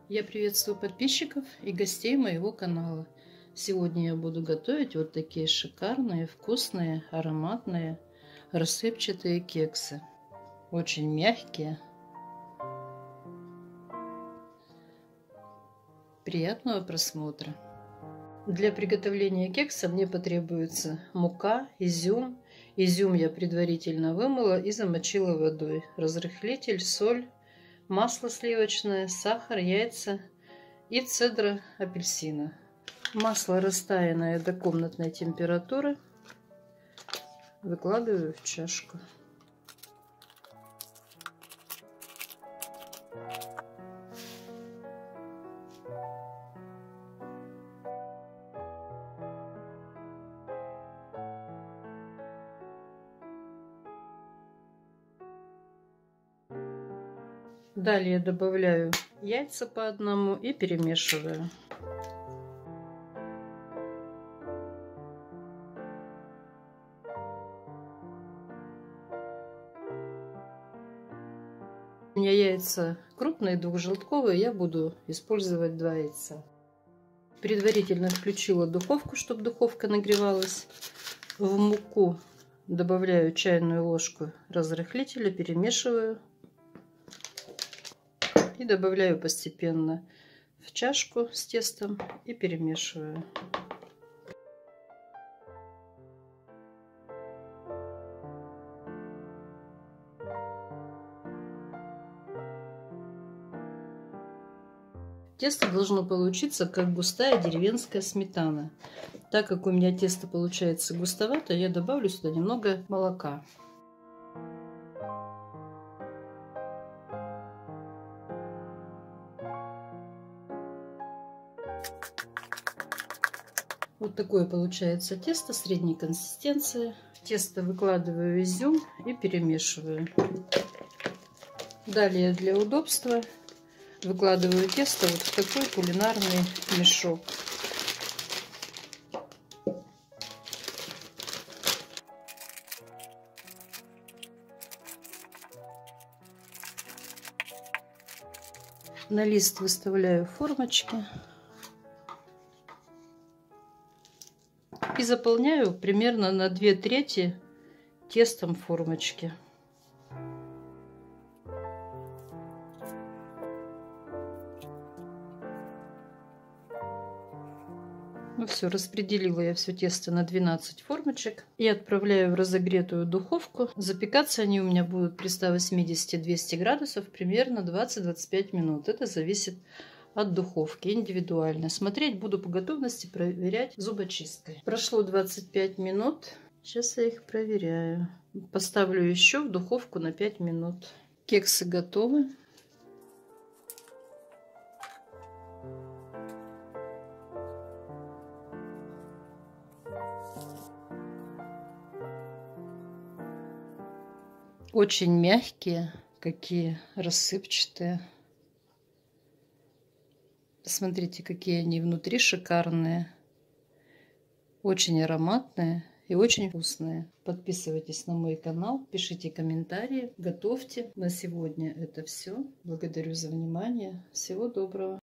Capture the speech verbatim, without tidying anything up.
Я приветствую подписчиков и гостей моего канала. Сегодня я буду готовить вот такие шикарные, вкусные, ароматные, рассыпчатые кексы. Очень мягкие. Приятного просмотра. Для приготовления кекса мне потребуется мука, изюм. Изюм я предварительно вымыла и замочила водой. Разрыхлитель, соль, масло сливочное, сахар, яйца и цедра апельсина. Масло растаянное до комнатной температуры выкладываю в чашку. Далее добавляю яйца по одному и перемешиваю. У меня яйца крупные, двухжелтковые, я буду использовать два яйца. Предварительно включила духовку, чтобы духовка нагревалась. В муку добавляю чайную ложку разрыхлителя, перемешиваю. И добавляю постепенно в чашку с тестом и перемешиваю. Тесто должно получиться как густая деревенская сметана. Так как у меня тесто получается густовато, я добавлю сюда немного молока. Вот такое получается тесто средней консистенции. В тесто выкладываю изюм и перемешиваю. Далее для удобства выкладываю тесто вот в такой кулинарный мешок. На лист выставляю формочки. И заполняю примерно на две трети тестом формочки. Ну все, распределила я все тесто на двенадцать формочек и отправляю в разогретую духовку. Запекаться они у меня будут при ста восьмидесяти — двухстах градусов примерно двадцать-двадцать пять минут. Это зависит от духовки, индивидуально. Смотреть буду по готовности, проверять зубочисткой. Прошло двадцать пять минут. Сейчас я их проверяю. Поставлю еще в духовку на пять минут. Кексы готовы. Очень мягкие, какие рассыпчатые. Посмотрите, какие они внутри шикарные. Очень ароматные и очень вкусные. Подписывайтесь на мой канал, пишите комментарии, готовьте. На сегодня это все. Благодарю за внимание. Всего доброго.